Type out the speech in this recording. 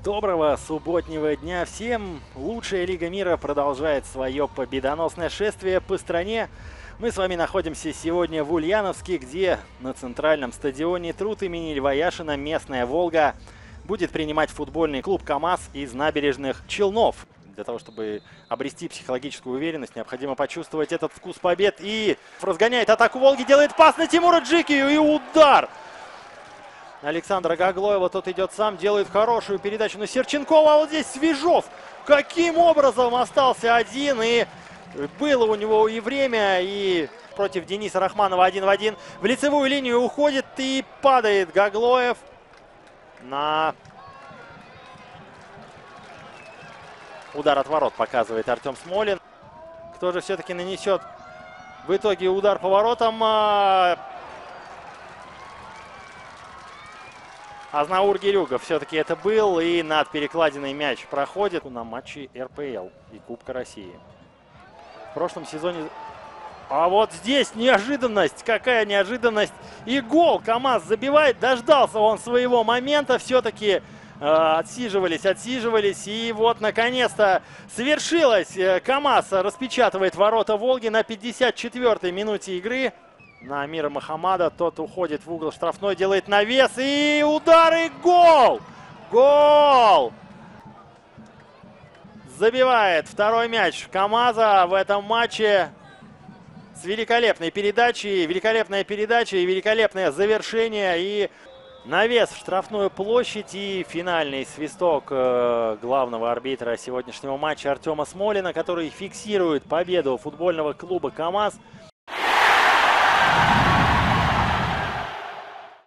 Доброго субботнего дня всем! Лучшая Лига мира продолжает свое победоносное шествие по стране. Мы с вами находимся сегодня в Ульяновске, где на центральном стадионе Труд имени Льва Яшина местная «Волга» будет принимать футбольный клуб КамАЗ из набережных Челнов. Для того, чтобы обрести психологическую уверенность, необходимо почувствовать этот вкус побед. И разгоняет атаку «Волги», делает пас на Тимура Джикию и удар! Александра Гаглоева, тот идет сам, делает хорошую передачу на Серченкова, а вот здесь Свежов каким образом остался один, и было у него и время, и против Дениса Рахманова 1 в 1. В лицевую линию уходит и падает Гаглоев на удар от ворот, показывает Артем Смолин. Кто же все-таки нанесет в итоге удар по воротам? Азнаур Гирюгов все-таки это был, и над перекладиной мяч проходит на матче РПЛ и Кубка России. В прошлом сезоне... А вот здесь неожиданность, какая неожиданность. И гол КамАЗ забивает, дождался он своего момента, все-таки отсиживались, и вот наконец-то свершилось. КамАЗ распечатывает ворота Волги на 54-й минуте игры. На Амира Мохаммада, тот уходит в угол штрафной, делает навес, и удар, и гол! Гол! Забивает второй мяч КамАЗа в этом матче с великолепной передачей, великолепная передача и великолепное завершение, и навес в штрафную площадь, и финальный свисток главного арбитра сегодняшнего матча Артема Смолина, который фиксирует победу футбольного клуба КамАЗ.